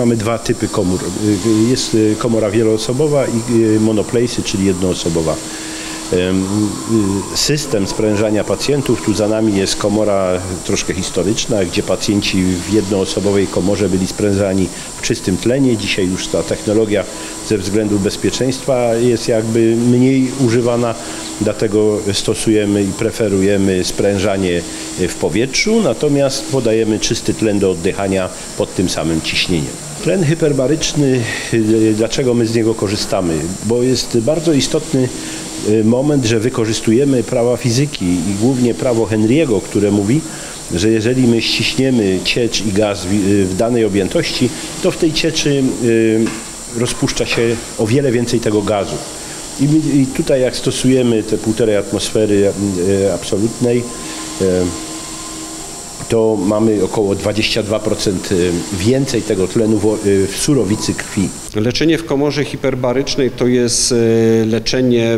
Mamy dwa typy komór. Jest komora wieloosobowa i monoplace'y, czyli jednoosobowa. System sprężania pacjentów, tu za nami jest komora troszkę historyczna, gdzie pacjenci w jednoosobowej komorze byli sprężani w czystym tlenie. Dzisiaj już ta technologia ze względu bezpieczeństwa jest jakby mniej używana, dlatego stosujemy i preferujemy sprężanie w powietrzu, natomiast podajemy czysty tlen do oddychania pod tym samym ciśnieniem. Tlen hyperbaryczny, dlaczego my z niego korzystamy? Bo jest bardzo istotny moment, że wykorzystujemy prawa fizyki i głównie prawo Henry'ego, które mówi, że jeżeli my ściśniemy ciecz i gaz w danej objętości, to w tej cieczy rozpuszcza się o wiele więcej tego gazu. I tutaj jak stosujemy te 1,5 atmosfery absolutnej, to mamy około 22% więcej tego tlenu w surowicy krwi. Leczenie w komorze hiperbarycznej to jest leczenie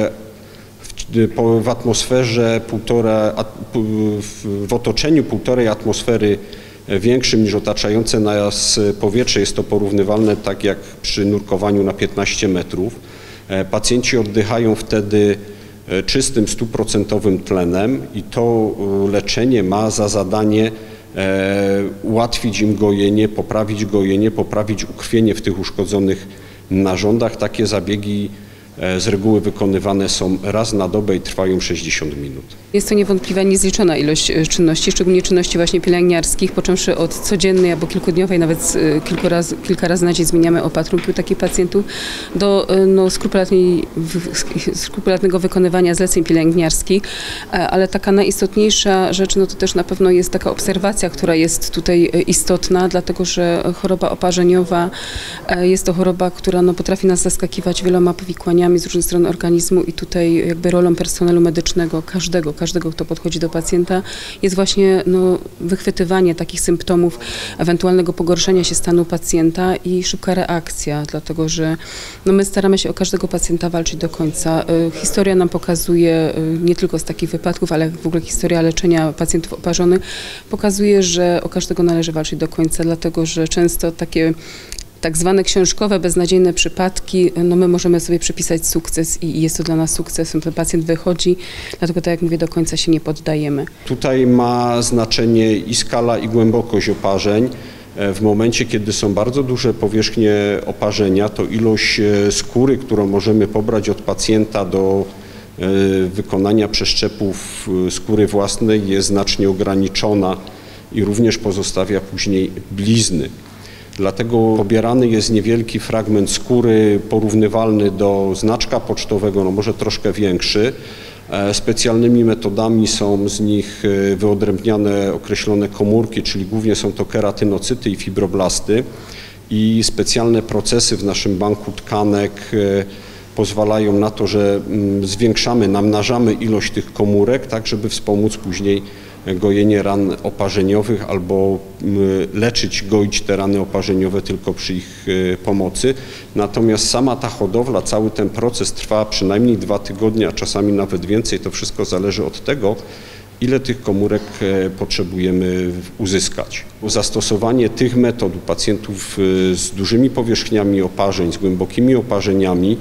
w atmosferze w otoczeniu 1,5 atmosfery większym niż otaczające nas powietrze. Jest to porównywalne tak jak przy nurkowaniu na 15 metrów. Pacjenci oddychają wtedy czystym, 100% tlenem i to leczenie ma za zadanie ułatwić im gojenie, poprawić ukrwienie w tych uszkodzonych narządach. Takie zabiegi z reguły wykonywane są raz na dobę i trwają 60 minut. Jest to niewątpliwie niezliczona ilość czynności, szczególnie czynności właśnie pielęgniarskich, począwszy od codziennej albo kilkudniowej, nawet kilka razy na dzień zmieniamy opatrunki u takich pacjentów, do skrupulatnego wykonywania zleceń pielęgniarskich, ale taka najistotniejsza rzecz, no to też na pewno jest taka obserwacja, która jest tutaj istotna, dlatego że choroba oparzeniowa jest to choroba, która potrafi nas zaskakiwać wieloma powikłaniami z różnych stron organizmu i tutaj jakby rolą personelu medycznego, każdego, kto podchodzi do pacjenta, jest właśnie wychwytywanie takich symptomów ewentualnego pogorszenia się stanu pacjenta i szybka reakcja, dlatego że my staramy się o każdego pacjenta walczyć do końca. Historia nam pokazuje, nie tylko z takich wypadków, ale w ogóle historia leczenia pacjentów oparzonych pokazuje, że o każdego należy walczyć do końca, dlatego że często takie tak zwane książkowe, beznadziejne przypadki, my możemy sobie przypisać sukces i jest to dla nas sukcesem. Ten pacjent wychodzi, dlatego tak jak mówię, do końca się nie poddajemy. Tutaj ma znaczenie i skala, i głębokość oparzeń. W momencie, kiedy są bardzo duże powierzchnie oparzenia, to ilość skóry, którą możemy pobrać od pacjenta do wykonania przeszczepów skóry własnej jest znacznie ograniczona i również pozostawia później blizny. Dlatego pobierany jest niewielki fragment skóry porównywalny do znaczka pocztowego, może troszkę większy. Specjalnymi metodami są z nich wyodrębniane określone komórki, czyli głównie są to keratynocyty i fibroblasty. I specjalne procesy w naszym banku tkanek pozwalają na to, że namnażamy ilość tych komórek, tak żeby wspomóc później gojenie ran oparzeniowych albo goić te rany oparzeniowe tylko przy ich pomocy. Natomiast sama ta hodowla, cały ten proces trwa przynajmniej 2 tygodnie, a czasami nawet więcej. To wszystko zależy od tego, ile tych komórek potrzebujemy uzyskać. Zastosowanie tych metod u pacjentów z dużymi powierzchniami oparzeń, z głębokimi oparzeniami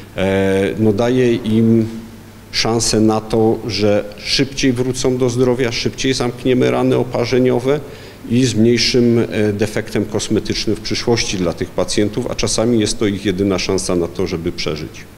daje im szansę na to, że szybciej wrócą do zdrowia, szybciej zamkniemy rany oparzeniowe i z mniejszym defektem kosmetycznym w przyszłości dla tych pacjentów, a czasami jest to ich jedyna szansa na to, żeby przeżyć.